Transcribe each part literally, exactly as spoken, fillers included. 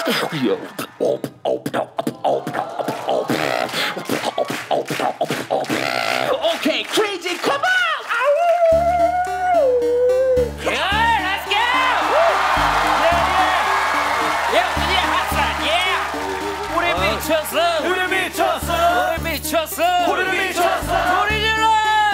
오케이, crazy, come on! Yeah, let's go! Yeah, yeah! Yeah, yeah, hot shot, yeah! 우리 미쳤어! 우리 미쳤어! 우리 미쳤어! 우리 미쳤어! 소리 질러!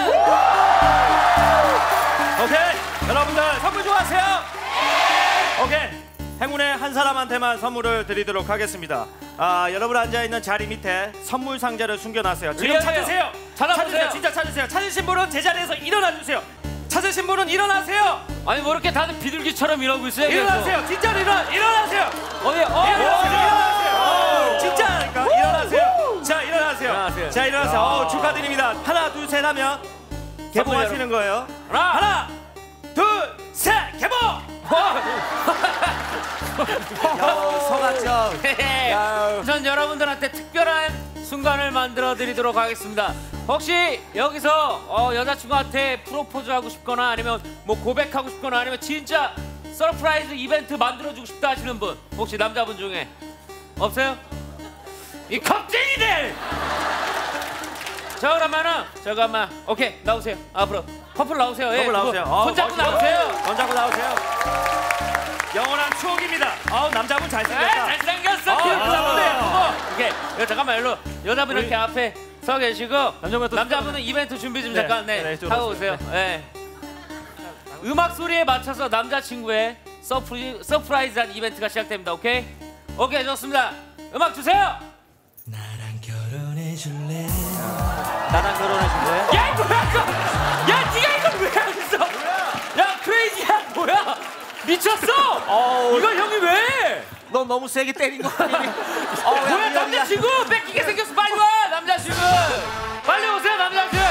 오케이, 여러분들 선물 좋아하세요? 오케이, 행운의 한 사람한테만 선물을 드리도록 하겠습니다. 아, 여러분 앉아있는 자리 밑에 선물 상자를 숨겨놨어요. 지금 위험해요. 찾으세요. 찾아보세요. 찾으세요. 진짜 찾으세요. 찾으신 분은 제자리에서 일어나주세요. 찾으신 분은 일어나세요. 아니 뭐 이렇게 다들 비둘기처럼 이러고 있어요? 일어나세요. 진짜로 일어나, 일어나세요. 어디? 어, 일어나세요. 일어나세요. 어. 진짜니까 일어나세요. 자, 일어나세요. 일어나세요. 자, 일어나세요. 어, 축하드립니다. 하나, 둘, 셋 하면 개봉하시는 거예요. 하나, 하나, 둘, 셋, 개봉! 속았죠. 전 여러분들한테 특별한 순간을 만들어 드리도록 하겠습니다. 혹시 여기서 어, 여자친구한테 프로포즈 하고 싶거나 아니면 뭐 고백하고 싶거나 아니면 진짜 서프라이즈 이벤트 만들어주고 싶다 하시는 분 혹시 남자분 중에 없어요? 이 겁쟁이들! 자 그러면은 잠깐만 오케이 나오세요 앞으로 커플 나오세요. 커플 예, 나오세요. 그거 어, 손 잡고 멋있어. 나오세요. 손 잡고 나오세요. 영원한 추억입니다. 아우 남자분 에 잘생겼다. 잘생겼어. 어, 귀엽다는데 어. 그거 오케이 야, 잠깐만 일로 여자분 이렇게 앞에 서 계시고 남자분 또 남자분은 이벤트 준비 좀 네, 잠깐 네, 네, 이쪽으로 하고 오세요. 네. 음악 소리에 맞춰서 남자친구의 서프리, 서프라이즈한 이벤트가 시작됩니다. 오케이? 오케이 좋습니다. 음악 주세요. 나랑 결혼해 줄래? 나랑 결혼해 줄래? 야 이거 뭐야 이거? 야 네가 이걸 왜 했어? 야 크레이지야 뭐야? 미쳤어? 어우. 이거 형이 왜? 너 너무 세게 때린 거 아니니? 어, 야, 뭐야 미안, 남자친구 뺏기게 생겼어. 빨리 와 남자친구. 빨리 오세요 남자친구.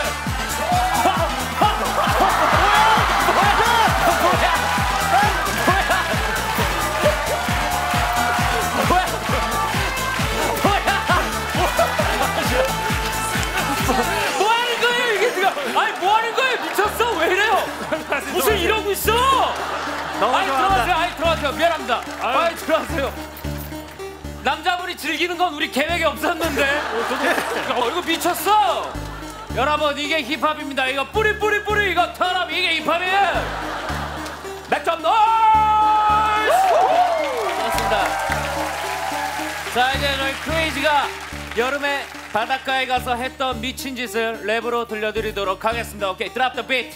뭐 하는 거예요 이게 지금? 아니 뭐 하는 거예요? 미쳤어? 왜 이래요? 무슨 이러고 있어? 너무 아니 좋아한다. 들어가세요. 아니 들어가세요. 미안합니다. 아니 들어가세요. 남자분이 즐기는 건 우리 계획에 없었는데. 어, 이거 미쳤어. 여러분 이게 힙합입니다. 이거 뿌리 뿌리 뿌리 이거 턴업 이게 힙합이에요. 맥점 노이즈. 고맙습니다. 자 이제 저희 크레이지가 여름에 바닷가에 가서 했던 미친 짓을 랩으로 들려드리도록 하겠습니다. 오케이 드랍 더 비트.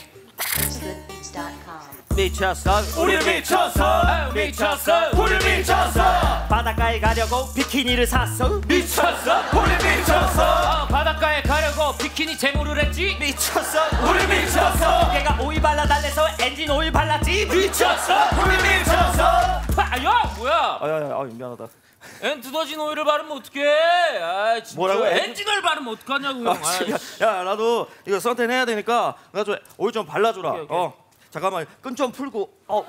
미쳤어. 우리 미쳤어. 아, 미쳤어. 우리 미쳤어. 바닷가에 가려고 비키니를 샀어. 미쳤어. 우리 미쳤어. 어, 바닷가에 가려고 비키니 제모를 했지. 미쳤어. 우리 미쳤어. 얘가 오일 발라 달래서 엔진 오일 발랐지. 미쳤어. 우리 미쳤어. 아, 야 뭐야? 아야야, 아 미안하다. 엔 두더진 오일을 바르면 어떡해? 아, 진짜. 뭐라고? 엔진 오일 바르면 어떡하냐고. 아, 진짜. 야, 나도 이거 선텐 해야 되니까 나 좀 오일 좀 발라주라. 오케이, 오케이. 어, 잠깐만 끈 좀 풀고. 어.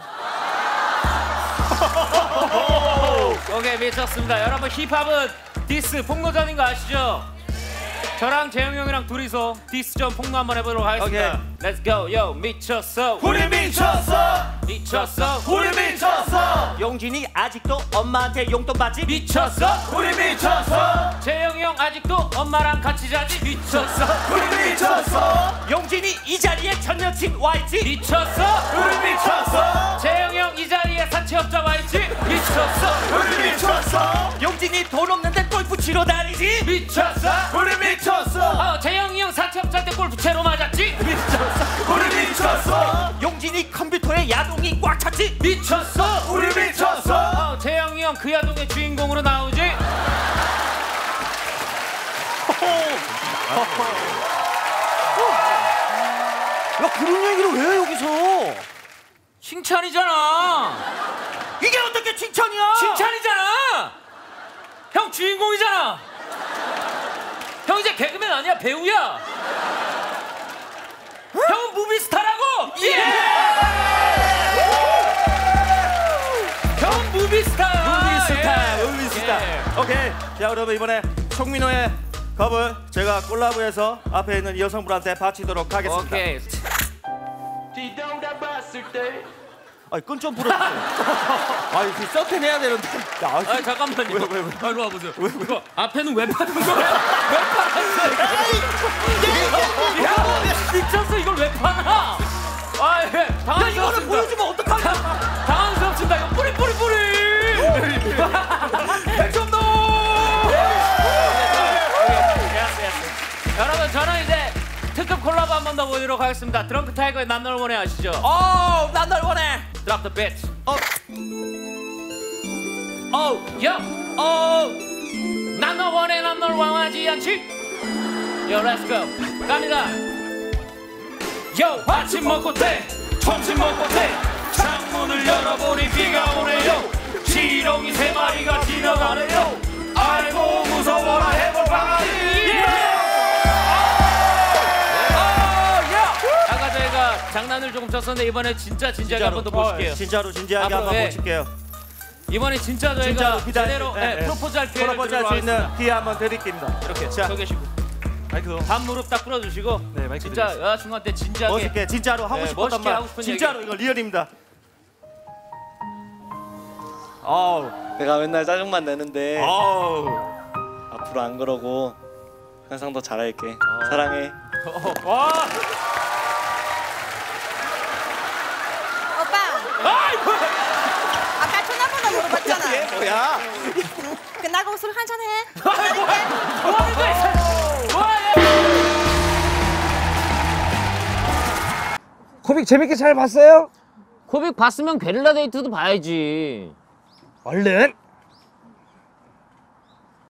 오케이 미쳤습니다. 여러분 힙합은 디스 폭로전인 거 아시죠? 저랑 재영이 형이랑 둘이서 디스전 폭로 한번 해보도록 하겠습니다. Let's go, yo 미쳤어. 우리 미쳤어. 미쳤어. 우리 미쳤어. 용진이 아직도 엄마한테 용돈 받지? 미쳤어. 우리 미쳤어. 재영이 형 아직도 엄마랑 같이 자지? 미쳤어. 우리 미쳤어. 용진이 이 자리에 전 여친 와 있지? 미쳤어. 우리 미쳤어. 재영이 형 이 자리에 사채업자 와 있지? 미쳤어. 우리 미쳤어. 용진이 돈 없는데 골프 치러 다니지? 미쳤어. 우리 미쳤어. 어, 재영이 형 사채업자한테 골프 채로 맞았지? 미쳤어. 우리 미쳤어. 용진이 컴퓨터에 야동이 꽉 찼지? 미쳤어. 우리 미쳤어. 어, 재영이 형 그 야동의 주인공으로 나오지? 야, 그런 얘기를 왜 해, 여기서? 칭찬이잖아. 이게 어떻게 칭찬이야? 칭찬이잖아. 형 주인공이잖아. 형 이제 개그맨 아니야 배우야. 형은 무비스타라고. 예. 형은 무비스타야. 무비스타, 예. 무비스타. 예. 오케이. 자, 여러분 이번에 송민호의 겁을 제가 콜라보해서 앞에 있는 여성분한테 바치도록 하겠습니다. 오케이. 아니 끈 좀 풀어주세요. 아 이거 서핑 해야 되는데. 야, 아, 아 잠깐만요. 왜, 왜, 왜? 아, 이리 와보세요. 이거 앞에는 왜 파는 거야? 왜 팔았어? 야, 미쳤어. 이걸 왜 파나? 아, 예. 당황스럽습니다. 이거를 보여주면 어떡하냐? 당황스럽습니다. 이거 뿌리 뿌리 뿌리. 백점 넣어. 여러분 저는 이제 특급 콜라보 한 번 더 보도록 하겠습니다. 드렁크 타이거의 난 널 원해 아시죠? 어, 난 널 원해. Drop the beat. 어, 어, 요, 어, 난 널 원해, 난 널 원하지 않지? Yo, let's go. 갑니다. Yo, 아침 먹고 때, 점심 먹고 때, 창문을 열어보니 비가 오네요. 지렁이 세 마리가 지나가네요. 아이고 무서워라 해볼 방아리. 아까 저희가 장난을 조금 쳤었는데 이번에 진짜 진지하게 한 번 더 보실게요. 어, 진짜로 진지하게 앞으로, 한번 예. 보실게요. 이번에 진짜 저희가 진짜로 기다려- 제대로 예, 예, 예. 프로포즈 할 기회를 프로포즈 할 드리도록 수 있는 하겠습니다. 기회 한번 드릴게요. 이렇게 자. 서 계시고 마이크 반 무릎 딱 풀어주시고 네, 마이크 진짜 여자친구한테 진지하게 멋있게 진짜로 하고 네, 싶었던 멋있게 말. 하고 싶은 진짜로 얘기. 이거 리얼입니다. 어우, 내가 맨날 짜증만 내는데 어우. 앞으로 안 그러고 항상 더 잘할게. 사랑해. 와, 오빠, 아이고 아까 전화번호 물어봤잖아. 얘 뭐야? 끝나고 술 한잔 해. 뭐하는 거야 뭐해 코빅 재밌게 잘 봤어요? 코빅 봤으면 게릴라 데이트도 봐야지. 얼른